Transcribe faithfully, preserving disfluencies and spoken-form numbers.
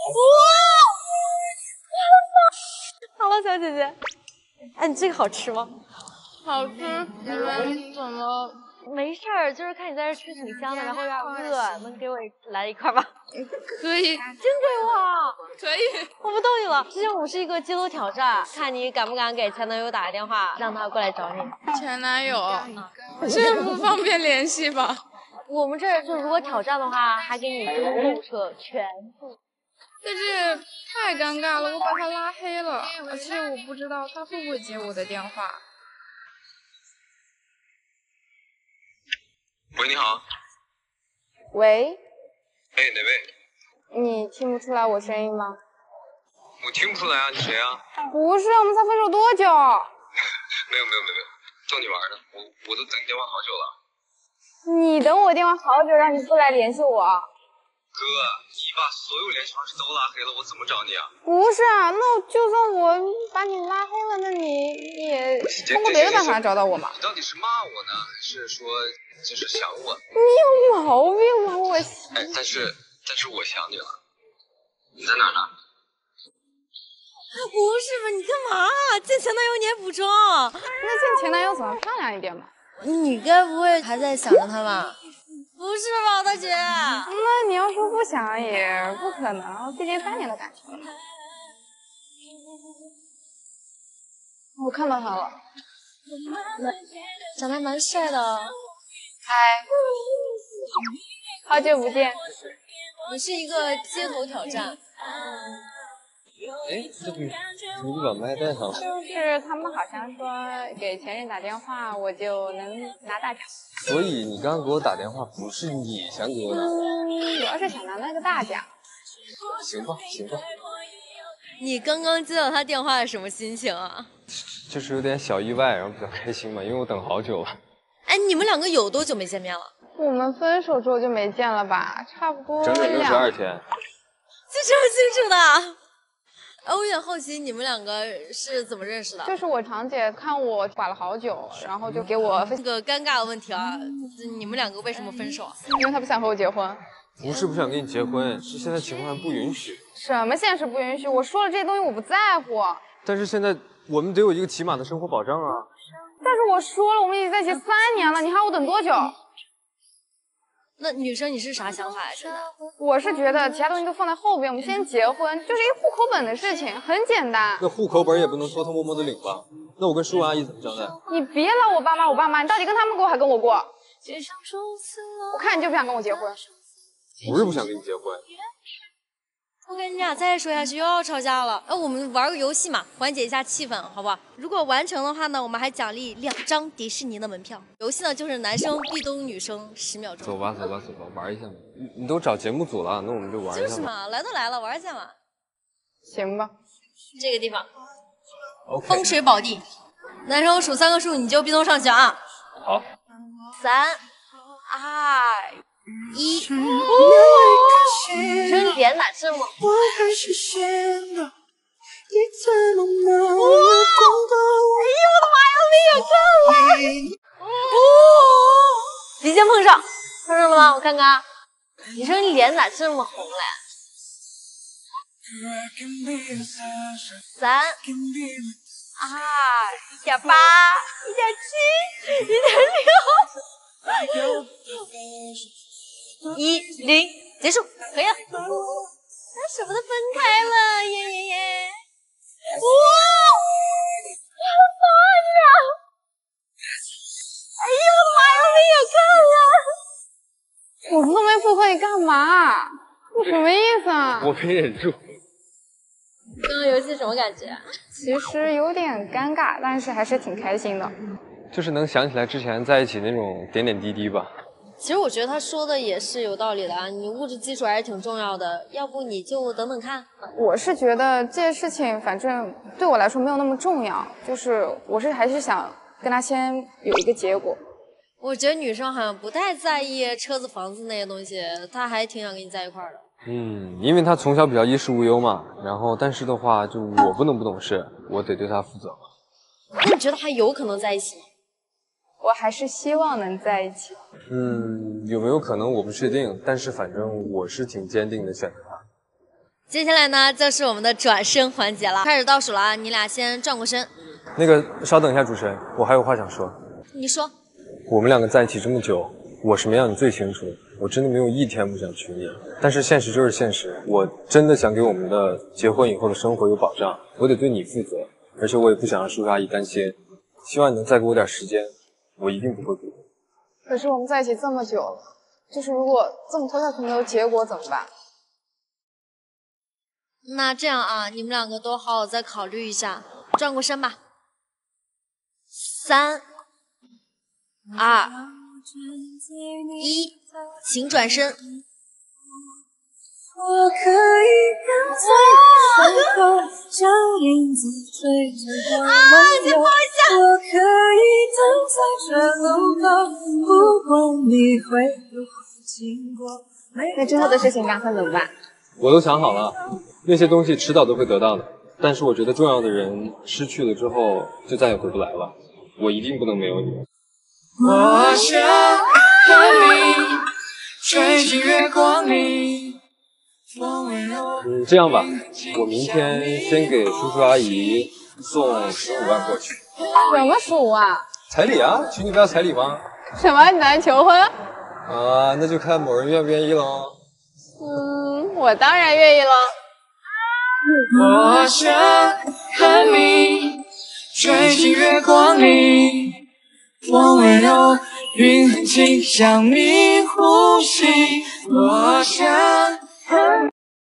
好了，小姐姐，哎，你这个好吃吗？ 好吃。你们怎么？ 没事儿，就是看你在这吃挺香的，然后有点饿，能给我来一块吗？ 可以。 真给我？ 可以。 我不逗你了，之前我们是一个街头挑战，看你敢不敢给前男友打个电话，让他过来找你。 前男友？嗯、这不方便联系吧？ 我们这儿就如果挑战的话，还给你公路车全部。 但是太尴尬了，我把他拉黑了，而且我不知道他会不会接我的电话。 喂，你好。 喂。 哎，哪位？ 你听不出来我声音吗？ 我听不出来啊，你谁啊？ 不是，我们才分手多久？ 没有没有没有没有，逗你玩的，我我都等你电话好久了。 你等我电话好久，让你不来联系我。 哥，你把所有联系方式都拉黑了，我怎么找你啊？ 不是啊，那就算我把你拉黑了，那你也通过别的办法找到我嘛？ 你到底是骂我呢，还是说就是想我？ 你有毛病吧我？ 哎，但是但是我想你了。你在哪儿呢？ 不是吧？你干嘛？见前男友你还补妆？ 那见前男友总要漂亮一点嘛。 你该不会还在想着他吧？不是吧，大姐？ 那你要说不想也不可能，毕竟三年的感情了。我看到他了， 长得还蛮帅的。 嗨，好久不见。 你是一个街头挑战。 哎，这不怎么不把麦带上了？ 就是他们好像说给前任打电话，我就能拿大奖。 所以你刚刚给我打电话，不是你想给我拿？ 嗯，主要是想拿那个大奖。 行吧，行吧。 你刚刚接到他电话是什么心情啊？ 就是有点小意外，然后比较开心嘛，因为我等好久了。 哎，你们两个有多久没见面了？ 我们分手之后就没见了吧，差不多整整六十二天。 记这么清楚的？哎，我有点好奇，你们两个是怎么认识的？ 就是我堂姐看我寡了好久，然后就给我这个尴尬的问题啊，你们两个为什么分手啊？ 因为她不想和我结婚。 不是不想跟你结婚，是现在情况还不允许。 什么现实不允许？我说了这些东西我不在乎。 但是现在我们得有一个起码的生活保障啊。 但是我说了，我们已经在一起三年了，你还要我等多久？ 那女生你是啥想法呀？现在我是觉得其他东西都放在后边，我们先结婚，就是一个户口本的事情，很简单。 那户口本也不能偷偷摸摸的领吧？那我跟叔阿姨怎么交代？ 你别老我爸妈我爸妈，你到底跟他们过还跟我过？我看你就不想跟我结婚。 不是不想跟你结婚。 我跟你俩再说下去又要吵架了。哎，我们玩个游戏嘛，缓解一下气氛，好不好？如果完成的话呢，我们还奖励两张迪士尼的门票。游戏呢就是男生壁咚女生十秒钟。 走吧，走吧，走吧，玩一下嘛。你你都找节目组了，那我们就玩一下嘛。 就是嘛，来都来了，玩一下嘛。 行吧。 这个地方， okay. 风水宝地。男生数三个数，你就壁咚上去啊。 好。 三、二、一。哦，女生脸咋这么红？哇！哎呦我的妈呀，没有看了！哦，即将碰上，碰上了吗？我看看，女生脸咋这么红嘞？三、二、一点八、一点七、一点六。一零结束，可以了。他舍不得分开了，耶耶耶！哇，我的妈呀！哎呦我的妈呀，我没有看了。 我都没复合，你干嘛？你什么意思啊？ 我没忍住。 刚刚游戏什么感觉？ 其实有点尴尬，但是还是挺开心的。 就是能想起来之前在一起那种点点滴滴吧。 其实我觉得他说的也是有道理的啊，你物质基础还是挺重要的，要不你就等等看。 我是觉得这些事情反正对我来说没有那么重要，就是我是还是想跟他先有一个结果。 我觉得女生好像不太在意车子房子那些东西，她还挺想跟你在一块儿的。 嗯，因为他从小比较衣食无忧嘛，然后但是的话就我不能不懂事，我得对他负责嘛。 那你觉得还有可能在一起吗？ 我还是希望能在一起。 嗯，有没有可能我不确定，但是反正我是挺坚定的选择他。 接下来呢，就是我们的转身环节了，开始倒数了啊！你俩先转过身。 那个，稍等一下，主持人，我还有话想说。 你说。 我们两个在一起这么久，我什么样你最清楚，我真的没有一天不想娶你。但是现实就是现实，我真的想给我们的结婚以后的生活有保障，我得对你负责，而且我也不想让叔叔阿姨担心。希望你能再给我点时间，我一定不会辜负。 可是我们在一起这么久了，就是如果这么拖下去没有结果怎么办？ 那这样啊，你们两个都好好再考虑一下，转过身吧。三、二、一，请转身。 我可以跟在身后，像影子追着光漫游。我可以等在这路口，不管你会不会经过。 那之后的事情打算怎么办？ 我都想好了，那些东西迟早都会得到的。但是我觉得重要的人失去了之后，就再也回不来了。我一定不能没有你。 我想和你吹进月光里。 嗯，这样吧，我明天先给叔叔阿姨送十五万过去。 什么十五万？ 彩礼啊，娶你不要彩礼吗？ 什么？你打算求婚？ 啊，那就看某人愿不愿意喽。 嗯，我当然愿意了。 我想和你吹进月光里，我温柔云很轻向你呼吸。我想和